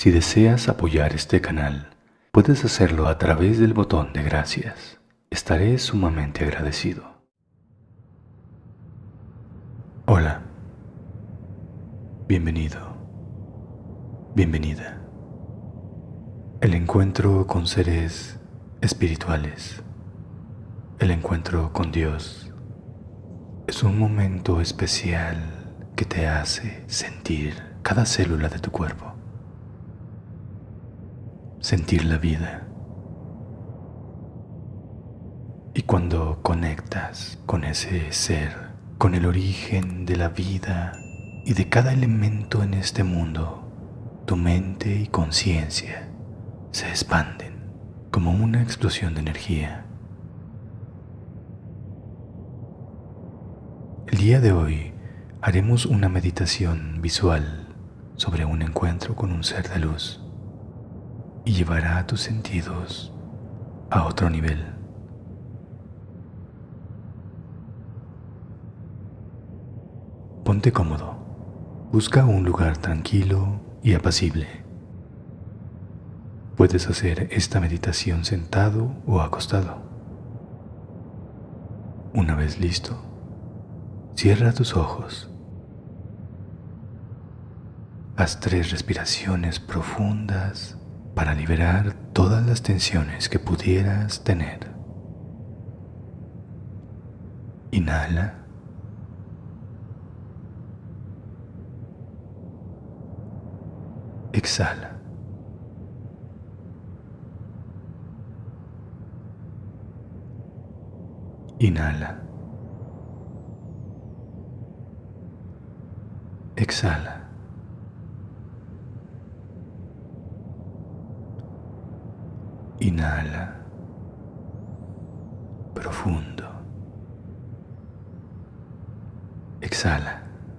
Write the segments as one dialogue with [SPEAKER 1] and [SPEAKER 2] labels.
[SPEAKER 1] Si deseas apoyar este canal, puedes hacerlo a través del botón de gracias. Estaré sumamente agradecido. Hola. Bienvenido. Bienvenida. El encuentro con seres espirituales, el encuentro con Dios, es un momento especial que te hace sentir cada célula de tu cuerpo. Sentir la vida. Y cuando conectas con ese ser, con el origen de la vida y de cada elemento en este mundo, tu mente y conciencia se expanden como una explosión de energía. El día de hoy haremos una meditación visual sobre un encuentro con un ser de luz y llevará a tus sentidos a otro nivel. Ponte cómodo. Busca un lugar tranquilo y apacible. Puedes hacer esta meditación sentado o acostado. Una vez listo, cierra tus ojos. Haz 3 respiraciones profundas para liberar todas las tensiones que pudieras tener. Inhala. Exhala. Inhala. Exhala. Inhala. Profundo. Exhala.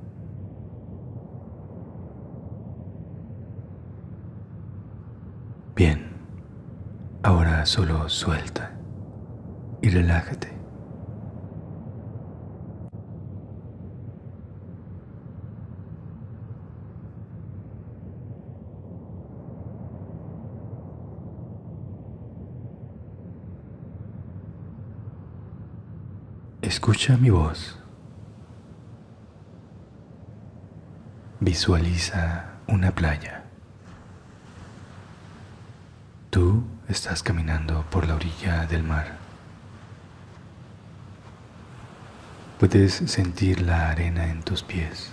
[SPEAKER 1] Bien, ahora solo suelta y relájate. Escucha mi voz. Visualiza una playa. Tú estás caminando por la orilla del mar. Puedes sentir la arena en tus pies.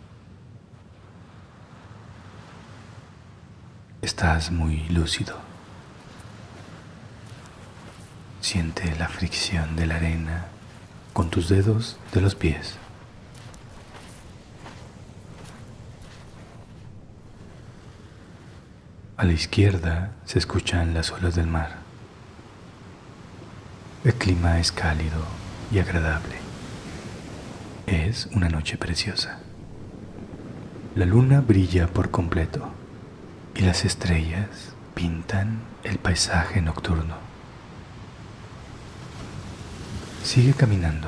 [SPEAKER 1] Estás muy lúcido. Siente la fricción de la arena con tus dedos de los pies. A la izquierda se escuchan las olas del mar. El clima es cálido y agradable. Es una noche preciosa. La luna brilla por completo y las estrellas pintan el paisaje nocturno. Sigue caminando.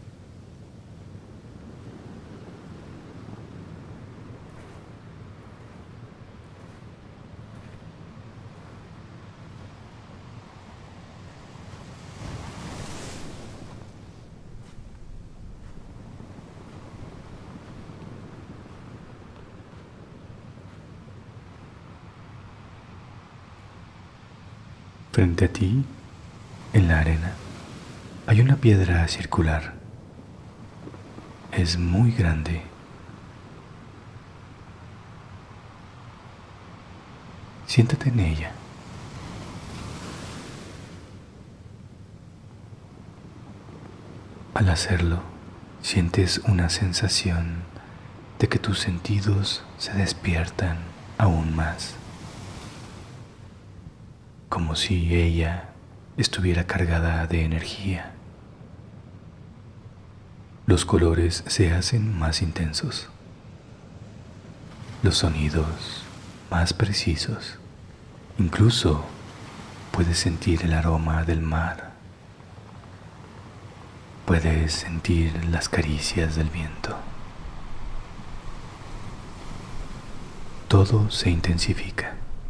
[SPEAKER 1] Frente a ti, en la arena, hay una piedra circular. Es muy grande. Siéntate en ella. Al hacerlo, sientes una sensación de que tus sentidos se despiertan aún más, como si ella estuviera cargada de energía. Los colores se hacen más intensos, los sonidos más precisos. Incluso puedes sentir el aroma del mar. Puedes sentir las caricias del viento. Todo se intensifica.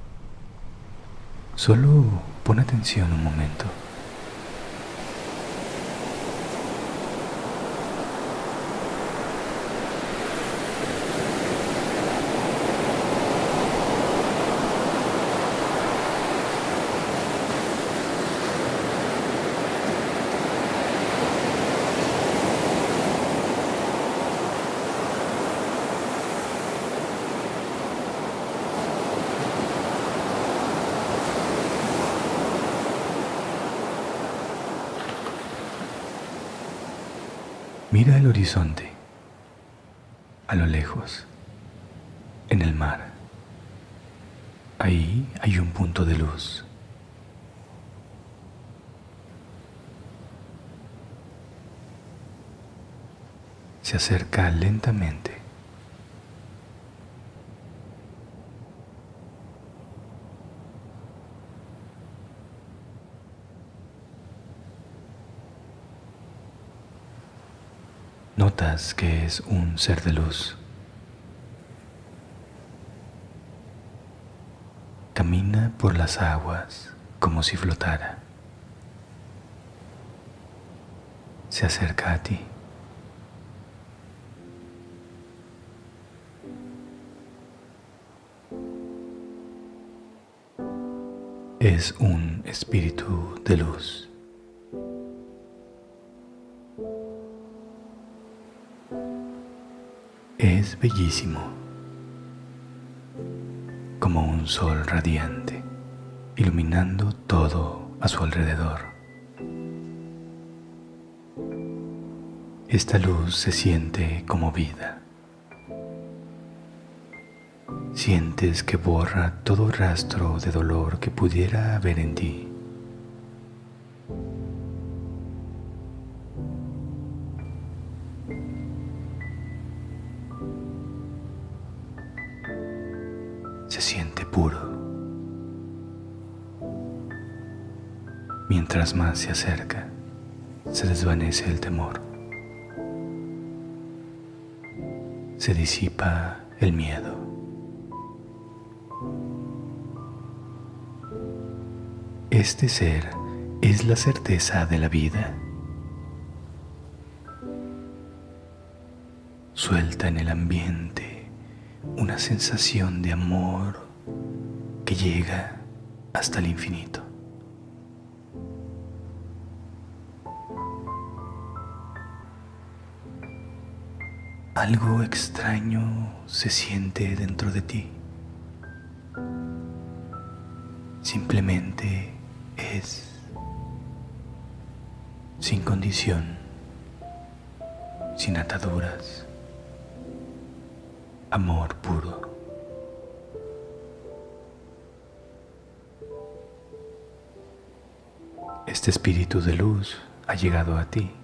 [SPEAKER 1] Solo pon atención un momento. Mira el horizonte, a lo lejos, en el mar. Ahí hay un punto de luz. Se acerca lentamente. Notas que es un ser de luz. Camina por las aguas como si flotara. Se acerca a ti. Es un espíritu de luz. Es bellísimo, como un sol radiante, iluminando todo a su alrededor. Esta luz se siente como vida. Sientes que borra todo rastro de dolor que pudiera haber en ti. Se siente puro. Mientras más se acerca, se desvanece el temor. Se disipa el miedo. Este ser es la certeza de la vida. Suelta en el ambiente una sensación de amor que llega hasta el infinito. Algo extraño se siente dentro de ti. Simplemente es, sin condición, sin ataduras, amor puro. Este espíritu de luz ha llegado a ti.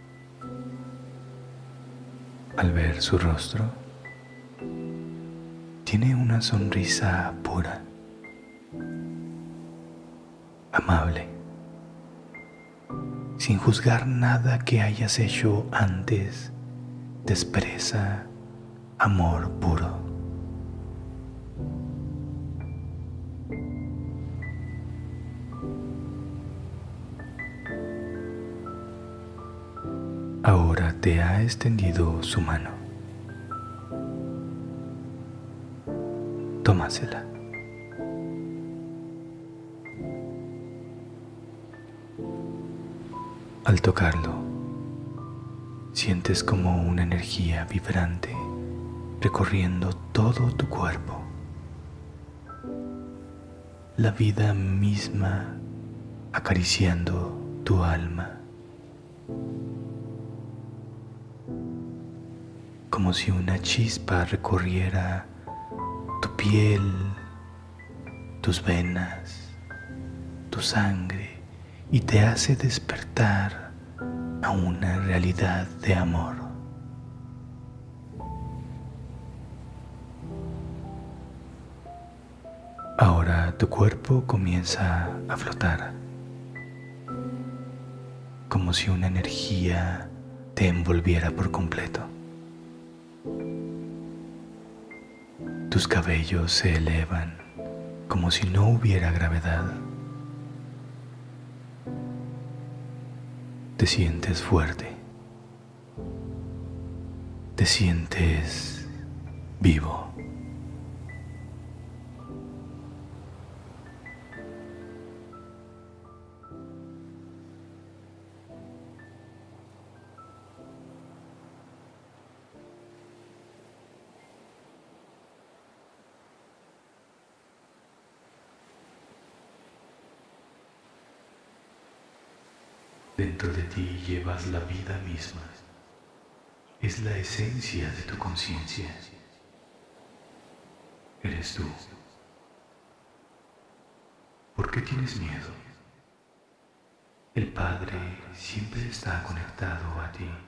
[SPEAKER 1] Al ver su rostro, tiene una sonrisa pura, amable, sin juzgar nada que hayas hecho antes, te expresa amor puro. Ahora te ha extendido su mano. Tómasela. Al tocarlo, sientes como una energía vibrante recorriendo todo tu cuerpo. La vida misma acariciando tu alma. Como si una chispa recorriera tu piel, tus venas, tu sangre y te hace despertar a una realidad de amor. Ahora tu cuerpo comienza a flotar, como si una energía te envolviera por completo. Tus cabellos se elevan como si no hubiera gravedad. Te sientes fuerte, te sientes vivo. Dentro de ti llevas la vida misma. Es la esencia de tu conciencia. Eres tú. ¿Por qué tienes miedo? El Padre siempre está conectado a ti.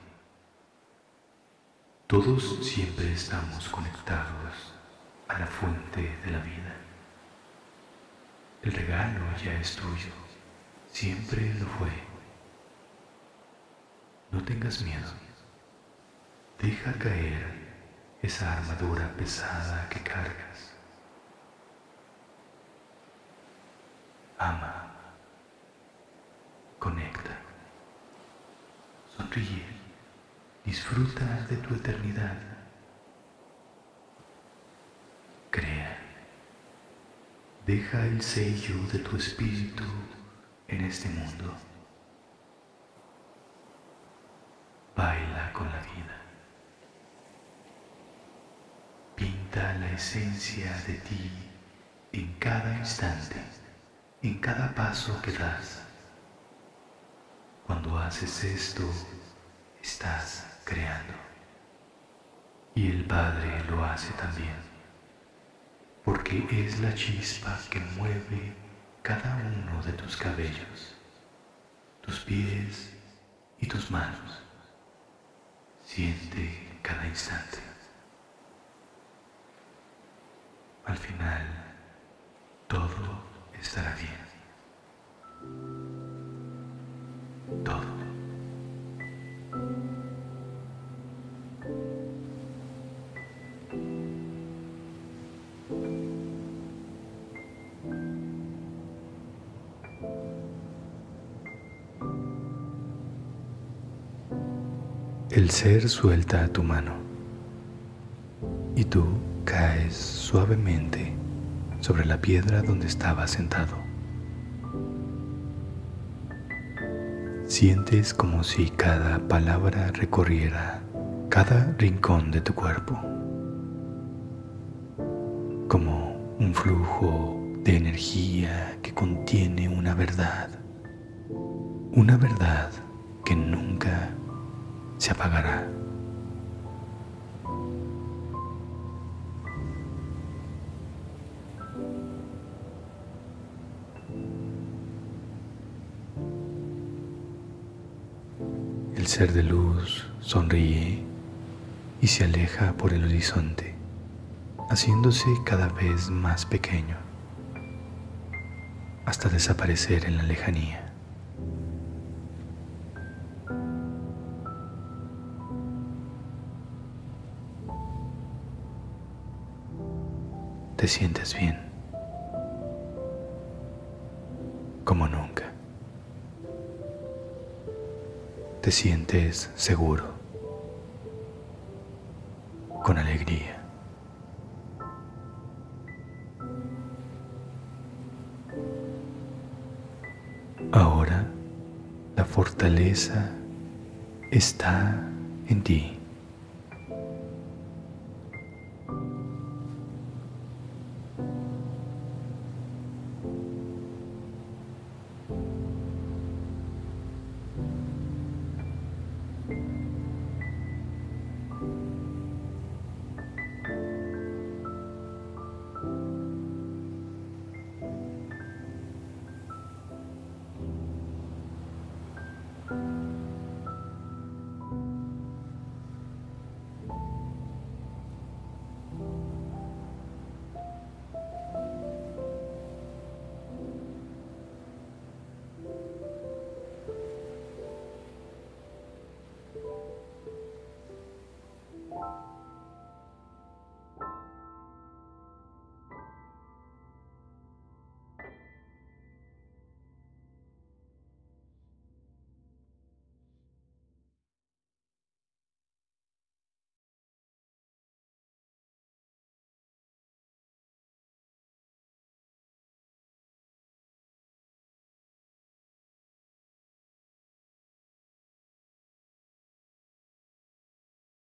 [SPEAKER 1] Todos siempre estamos conectados a la fuente de la vida. El regalo ya es tuyo. Siempre lo fue. No tengas miedo. Deja caer esa armadura pesada que cargas. Ama. Conecta. Sonríe. Disfruta de tu eternidad. Crea. Deja el sello de tu espíritu en este mundo. Baila con la vida. Pinta la esencia de ti en cada instante, en cada paso que das. Cuando haces esto, estás creando. Y el Padre lo hace también, porque es la chispa que mueve cada uno de tus cabellos, tus pies y tus manos. Siente cada instante. Al final, todo estará bien. Todo. El ser suelta tu mano y tú caes suavemente sobre la piedra donde estabas sentado. Sientes como si cada palabra recorriera cada rincón de tu cuerpo, como un flujo de energía que contiene una verdad que nunca se apagará. El ser de luz sonríe y se aleja por el horizonte, haciéndose cada vez más pequeño, hasta desaparecer en la lejanía. Te sientes bien, como nunca. Te sientes seguro, con alegría. Ahora la fortaleza está en ti.